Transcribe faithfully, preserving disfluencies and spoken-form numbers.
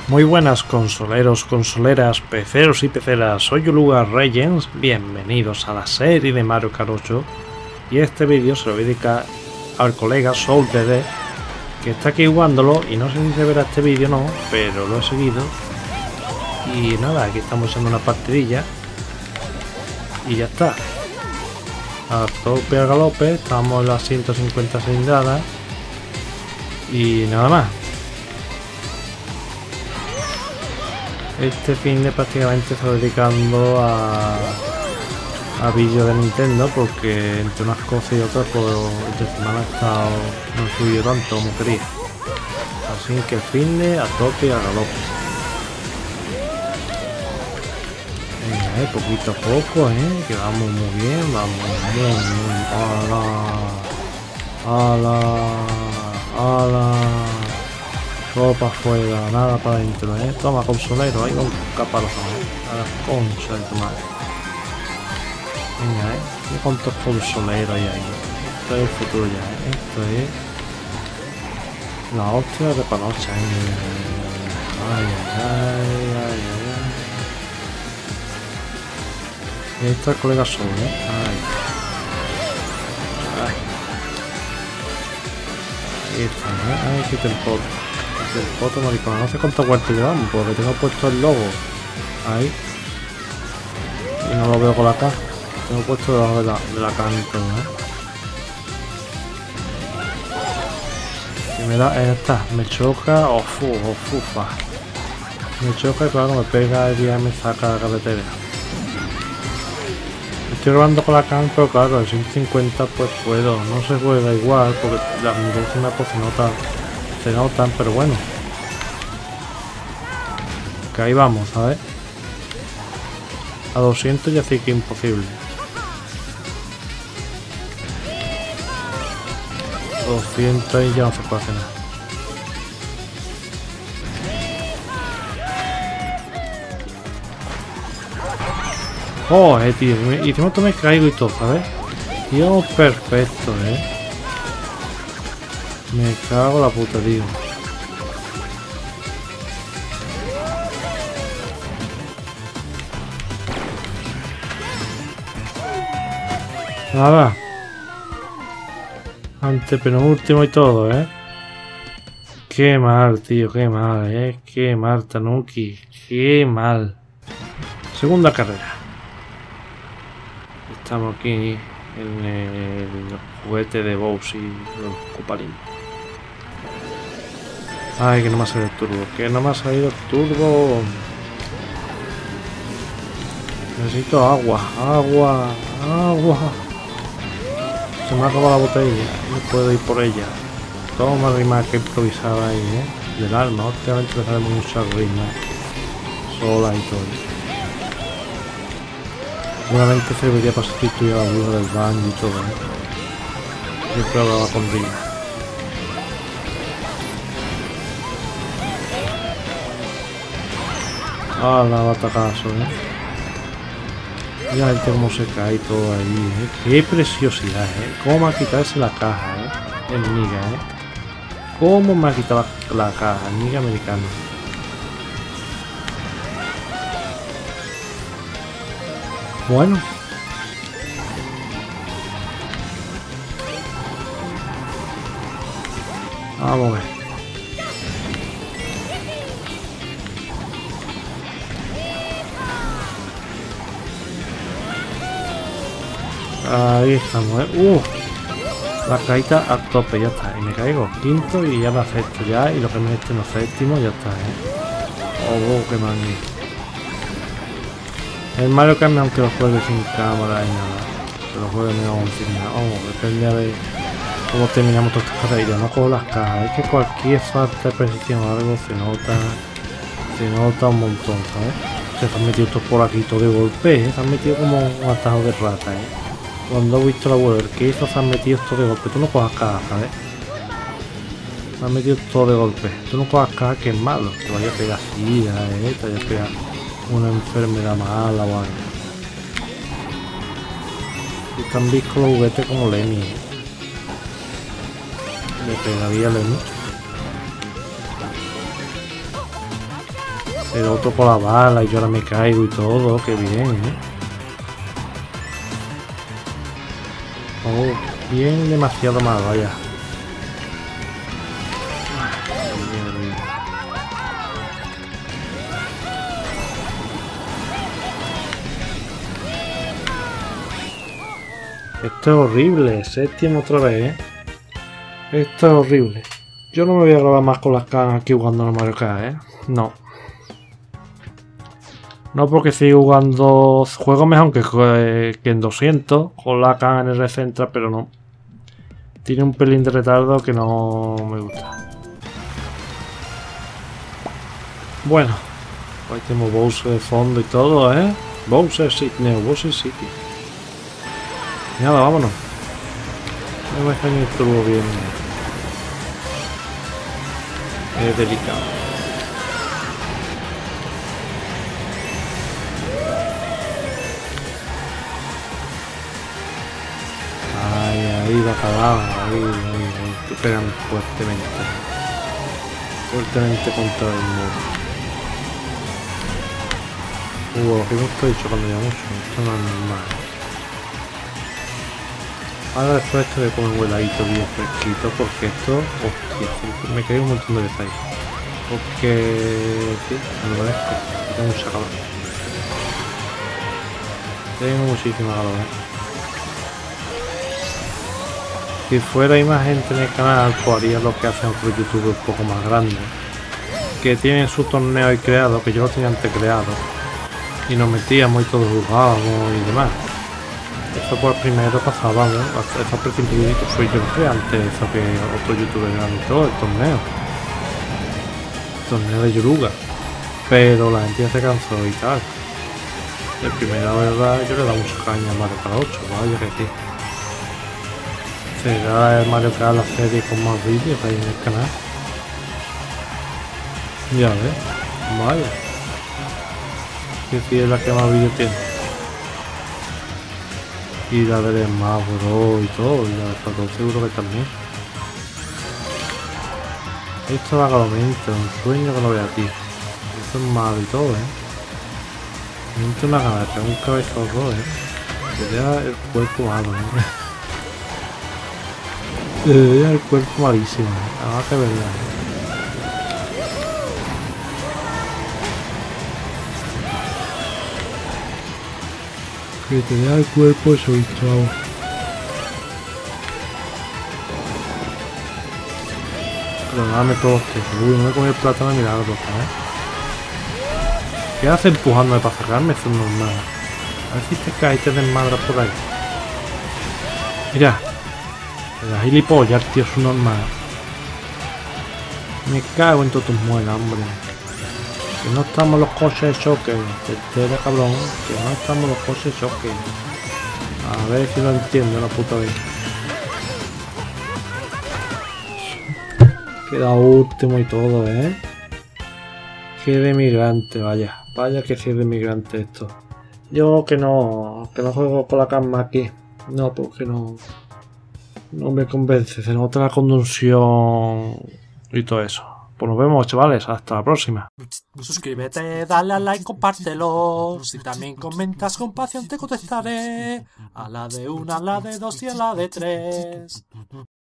Muy buenas consoleros, consoleras, peceros y peceras, soy Uluga Reyes, bienvenidos a la serie de Mario Kart ocho y este vídeo se lo voy a dedicar al colega SoulDD que está aquí jugándolo y no sé si se verá este vídeo o no, pero lo he seguido y nada, aquí estamos echando una partidilla y ya está. A tope a galope, estamos en las ciento cincuenta cilindradas y nada más. Este fin de prácticamente estoy dedicando a, a vídeos de Nintendo porque entre unas cosas y otras pues esta semana he estado, no he subido tanto como quería. Así que el fin de a tope y a galope. Venga, eh, poquito a poco, eh, que vamos muy bien, vamos muy bien. ¡Hala! ¡Hala! ¡Hala! Todo para afuera, nada para adentro, eh. Toma, consolero, ahí va un caparazón, eh. A la concha de tu madre. Venga, eh. Mira cuántos consoleros hay ahí. Esto es el futuro ya, eh. Esto es la hostia de panocha, eh. Ay, ay, ay, ay, ay. Ahí está el colega solo, eh. Ay. Ay. Ahí está, eh. Ay, qué tempo. El foto maricón, no sé cuántas vueltas llevamos porque tengo puesto el logo ahí y no lo veo con la caja, tengo puesto debajo de la, de la caja y todo, ¿eh? Y me da, ahí está, me choca, o fu, o fufa, me choca y claro me pega el día y me saca la carretera. Estoy grabando con la caja, pero claro, en ciento cincuenta pues puedo, no se juega igual porque las milésimas pues se notan se notan, pero bueno, que ahí vamos, ¿sabes? A doscientos ya sí que imposible. doscientos y ya no se puede hacer nada. Oh, eh, tío, y encima tú me caigo y todo, ¿sabes? Dios, perfecto, eh. Me cago la puta, tío. Nada. Antepenúltimo y todo, ¿eh? Qué mal, tío, qué mal, ¿eh? Qué mal, Tanuki. Qué mal. Segunda carrera. Estamos aquí en el juguete de Bowser y los Cupalín. Ay, que no me ha salido el turbo, que no me ha salido el turbo. Necesito agua, agua, agua. Se me ha acabado la botella, no puedo ir por ella. Toma rima que improvisaba ahí, eh. Del alma, obviamente le sale mucha rima. Sola y todo. Seguramente serviría para sustituir a la bruja del baño y todo, eh. Yo probaba con rima. Ah, la batacazo, eh. Mira el cómo se cae todo ahí, eh. Qué preciosidad, eh. Cómo me ha quitado esa la caja, eh. El niga, eh. Cómo me ha quitado la, la caja, el niga americano. Bueno. Vamos a ver. Ahí estamos, ¿eh? Uh, la caída a tope, ya está. Y me caigo quinto y ya me acepto ya. Y lo que me esté no séptimo, ya está, ¿eh? Oh, oh, qué magnífico. El Mario Kart, aunque lo juegue sin cámara y nada, que lo juegue menos sin nada. Oh, depende a ver cómo terminamos todas estas carreras. No cojo las cajas. Es que cualquier falta de precisión o algo se nota, se nota un montón, ¿sabes? Se han metido todos por aquí, todo de golpe, ¿eh? Se han metido como un atajo de rata, ¿eh? Cuando he visto la web que hizo se han metido todo de golpe, tú no cojas cajas, ¿sabes? Se han metido todo de golpe, tú no cojas cajas que es malo, te vaya a pegar sida, ¿eh? Te vaya a pegar una enfermedad mala o algo. Y están visco los juguetes como Lemmy, ¿eh? Le pegaría a Lemmy. El otro con la bala y yo ahora me caigo y todo. Qué bien, ¿eh? Oh, bien demasiado mal, vaya. Esto es horrible, séptimo otra vez, ¿eh? Esto es horrible. Yo no me voy a grabar más con las caras aquí jugando en Mario Kart, ¿eh? No. No porque sigo jugando... Juego mejor que, que en doscientos con la K en el Recentra, pero no. Tiene un pelín de retardo que no me gusta. Bueno. Ahí tenemos Bowser de fondo y todo, ¿eh? Bowser City, Neo Bowser City. Nada, vámonos. No me dejan esto bien. Es delicado. Ay, ahí va calado. Ahí, ahí, ahí. Estoy pegando fuertemente. Fuertemente contra el muro. Uh, lo que me estoy chocando ya mucho. Esto no es normal. Ahora después esto de comer un heladito bien fresquito, porque esto, hostia, me caí un montón de veces ahí. Porque, sí, me lo merezco. Tengo mucha calor. Tengo muchísima calor, ¿eh? Si fuera hay más gente en el canal, pues haría lo que hacen otros youtubers un poco más grandes, que tienen su torneo ahí creado, que yo lo tenía antes creado, y nos metíamos y todos jugábamos y demás. Eso por primero pasaba, ¿no? Eso al principio fue yo que antes, eso que otro youtuber grande y todo, el torneo. El torneo de Yoruga. Pero la gente ya se cansó y tal. De primera verdad yo le he dado mucha caña a Mario Kart ocho, vaya que sí. Será el Mario Kart la serie con más vídeos ahí en el canal. Ya ves, vaya. Que sí es la que más vídeos tiene. Y la de más bro y todo, y la de Platón seguro que también. Esto va galamente, un sueño que no vea aquí. Esto es malo y todo, eh. Siento una gana de pegar un cabezazo, eh. Que deja el cuerpo malo, eh. Te deja el cuerpo malísimo, eh. Ahora que verdad, eh. Que te deja el cuerpo soltado. Pero nada, me todo esto. Uy, no me comí el plátano de milagro, ¿eh? ¿Qué hace empujándome para sacarme? Eso es normal. A ver si te caes y te desmadras por ahí. Mira. La gilipollas, tío, es normal. Me cago en todas tus muelas, hombre. Que no estamos los coches de choque. Que te cabrón. Que no estamos los coches de choque. A ver si lo entiendo la puta vez. Queda último y todo, ¿eh? Que de migrante, vaya. Vaya que sí es de migrante esto. Yo que no... Que no juego con la calma aquí. No, porque no... No me convence. Se nota la conducción y todo eso. Pues nos vemos, chavales. Hasta la próxima. Suscríbete, dale a like, compártelo. Si también comentas con pasión te contestaré. A la de una, a la de dos y a la de tres.